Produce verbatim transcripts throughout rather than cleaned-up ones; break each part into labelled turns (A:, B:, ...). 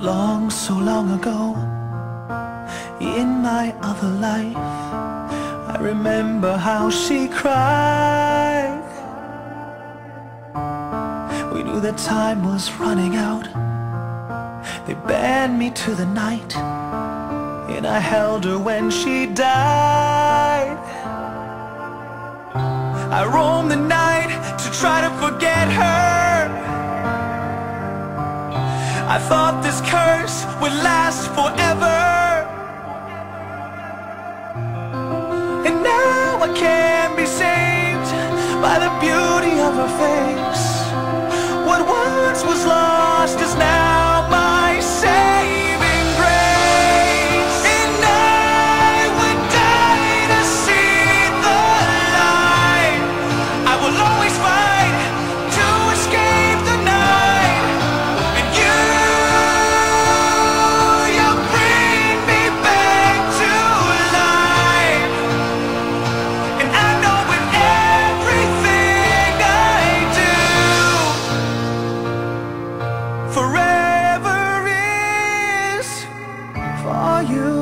A: Long, so long ago, in my other life, I remember how she cried. We knew that time was running out. They banned me to the night, and I held her when she died. I roamed the night to try to forget her. I thought this curse would last forever, and now I can't be saved by the beauty of her face. What once was lost is now my saving grace. And I would die to see the light. I will always fight to escape the night. And you, you bring me back to life. And I know with everything I do, forever is for you.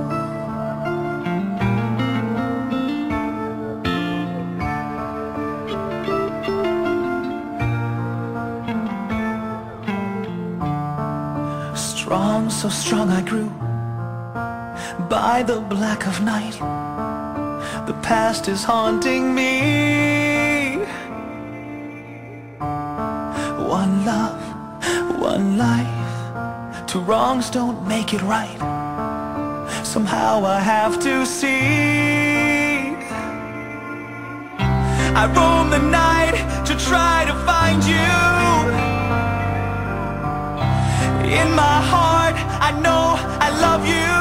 A: Strong, so strong I grew by the black of night. The past is haunting me. One love, one life. Two wrongs don't make it right. Somehow I have to see. I roam the night to try to find you. In my heart, I know I love you.